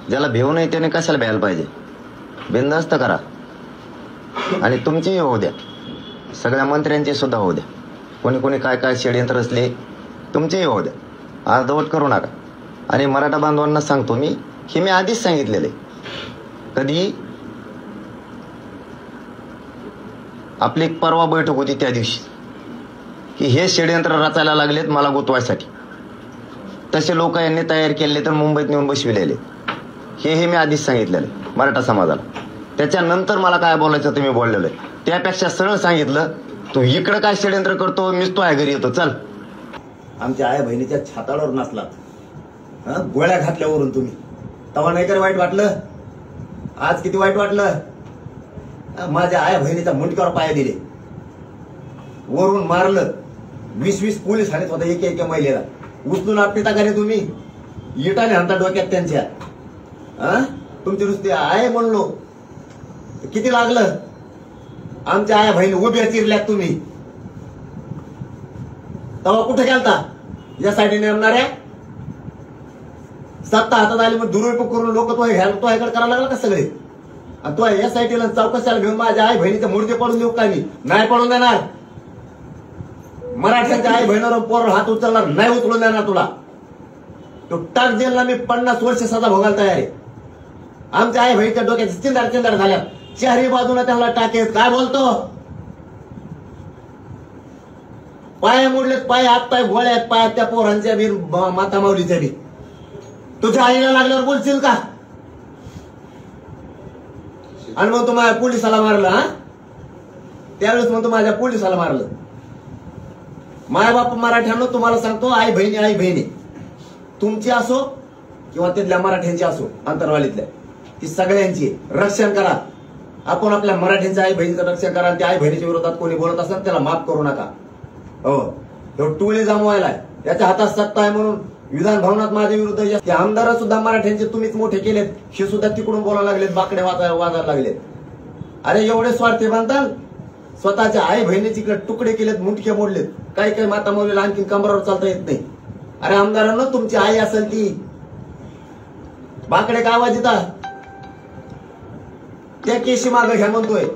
ज्याला भेऊ नाही त्याने कशाला भ्यायला पाहिजे? बिनधास्त करा. आणि तुमचीही होऊ द्या, सगळ्या मंत्र्यांची सुद्धा होऊ द्या. कोणी कोणी काय काय षडयंत्र असले तुमचेही होऊ द्या. अर्धवट करू नका. आणि मराठा बांधवांना सांगतो मी आधीच सांगितलेले, कधी आपली परवा बैठक होती त्या दिवशी, की हे षडयंत्र रचायला लागलेत मला गुतवायसाठी. तसे लोक यांनी तयार केले तर मुंबईत नेऊन बसविलेले. हे मी आधीच सांगितलेलं मराठा समाजाला. त्याच्यानंतर मला काय बोलायचं तुम्ही बोललेलं आहे. त्यापेक्षा सरळ सांगितलं, तू इकडं काय षडयंत्र करतो, मीच तो आहे घरी येतो, चल. आमच्या आया बहिणीच्या छाताडावर नाचलात, गोळ्या घातल्यावरून तुम्ही. तेव्हा नाही तर वाईट वाटलं? आज किती वाईट वाटलं? माझ्या आया बहिणीच्या मुंडक्यावर पाय दिले, वरून मारलं. 20-20 पोलीस हाणत होता एक महिलेला. उचलून आपली टाकाले तुम्ही, इटाने हाणता डोक्यात त्यांच्या. तुमची नुसती आय म्हणलो किती लागलं? आमच्या आया बहिणी उभ्या चिरल्यात तुम्ही. तेव्हा कुठे गेलता? यासाठी नेमणाऱ्या सत्ता हातात आली मग दुरुपयोग करून लोक तो ह्याकडे करायला लागला का सगळे? आणि तो यासाठीला चौकशाला घेऊन माझ्या आई बहिणीचे मुडके पडून देऊ का? मी नाही पडून देणार. मराठ्यांच्या आई बहिणीवर पोर हात उचलणार नाही, उचलून देणार तुला. तो टाक जेलला मी 50 वर्ष सजा भोगायला तयार आहे. आमच्या आई बहिणीच्या डोक्यात चिंदार झाल्या, चारही बाजूला त्यांना टाकेत. काय बोलतो? पाय मोडलेत, पाय हात पाय गोळ्यात, पायात त्या पोरांच्या बी माता माऊलीच्या बी. तुझ्या आईला लागल्यावर बोलशील का? आणि मग तुम्हाला पोलिसाला मारलं. त्यावेळेस मग माझ्या पोलिसाला मारलं. माय बाप मराठ्यांनो तुम्हाला सांगतो, आई बहिणी तुमची असो किंवा तिथल्या मराठ्यांची असो, अंतरवालीतल्या, ती सगळ्यांची रक्षण करा. आपण आपल्या मराठ्यांच्या आई बहिणीचं रक्षण करा. आणि त्या आई बहिणीच्या विरोधात कोणी बोलत असेल त्याला माफ करू नका. हो, तो टोळी जमवायला त्याच्या हातात सत्ता आहे म्हणून विधान भवनात माझ्या विरुद्ध आमदार सुद्धा मराठ्यांचे तुम्हीच मोठे केलेत, हे सुद्धा तिकडून बोलायला लागलेत, बाकडे वाजायला लागलेत. अरे एवढे स्वार्थी बांधताल, स्वतःच्या आई बहिणीचे तुकडे केलेत, मुंडके मोडलेत. काही माता माऊलीला आणखी कमरावर चालता येत नाही. अरे आमदारांना तुमची आई असेल ती बाकडे का आवाज येतात? त्या केशी मागे घ्या म्हणतोय.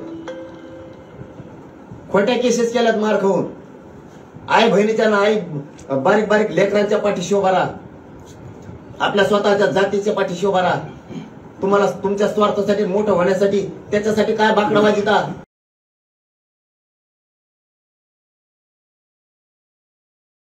खोट्या केसेस केल्यात मार खाऊन. आई बहिणीच्या आई बारीक लेकरांच्या पाठीशी उभा राहा, आपल्या स्वतःच्या जातीच्या पाठीशी उभा राहा. तुम्हाला तुमच्या स्वार्थासाठी मोठं होण्यासाठी त्याच्यासाठी काय बाकडा वाजिता?